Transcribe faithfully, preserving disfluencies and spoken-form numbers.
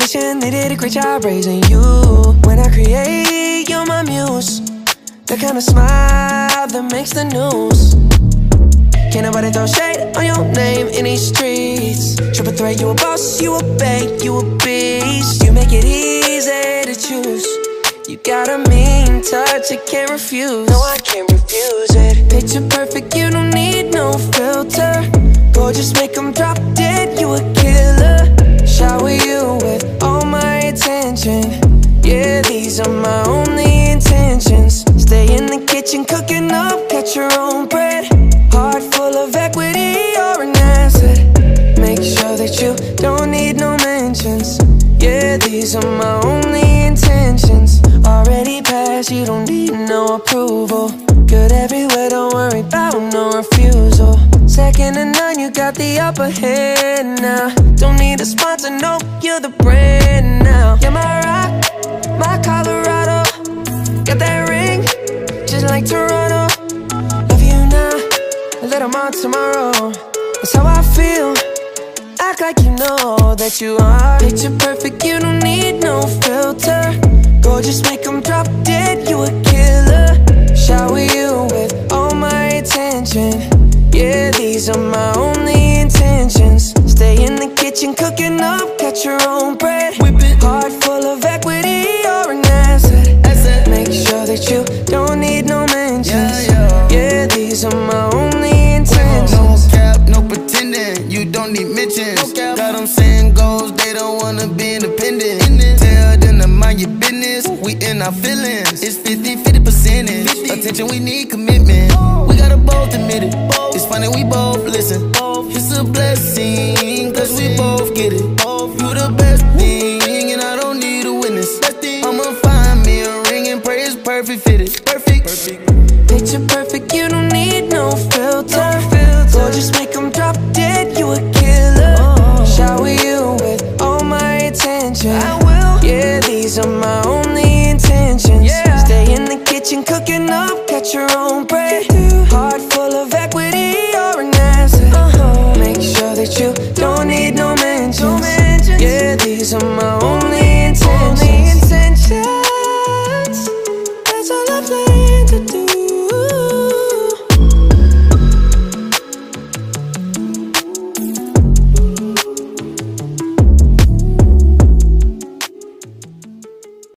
foundation, they did a great job raising you. When I create, you're my muse. The kind of smile that makes the news. Can't nobody throw shade on your name in these streets. Triple threat, you a boss, you a bank, you a beast. You make it easy to choose. You got a mean touch, I can't refuse. No, I can't refuse it. Picture perfect, you don't need no filter. Gorgeous, make them drop dead, you a killer. Shower you with all my attention. Yeah, these are my only intentions. Stay in the kitchen, cooking up, catch your own bread. Heart full of equity, you're an asset. Make sure that you don't need no mentions. Yeah, these are my only intentions. Already passed, you don't need no approval. Good everywhere, don't worry about no refusal. Second to none, you got the upper hand now. Don't need a sponsor, no, you're the brand now. You're my rock, my Colorado. Got that ring, just like Toronto. Love you now, a little more tomorrow. That's how I feel. Act like you know that you are. Picture perfect, you don't need no filter. Gorgeous, make them drop dead, you a killer. Shower you with all my attention. Yeah, these are my only intentions. Stay in the kitchen, cooking up, catch your own bread. Heart full of equity, you're an asset. Make sure that you don't need no mentions. Yeah, these are my only intentions. No cap, no pretending, you don't need mentions. Got them saying goals, they don't wanna be independent. Tell them to mind your business, we in our feelings. It's fifty fifty percentage. Attention, we need commitment. We gotta both admit it. It's funny, we both listen. It's a blessing, cause we both get it. You the best thing, and I don't need a witness. I'ma find me a ring and pray it's perfect fitted. Perfect. Picture perfect, you don't need no filter. Gorgeous, make them drop dead, you a killer. Shower you with all my attention. I will. Yeah, these are my own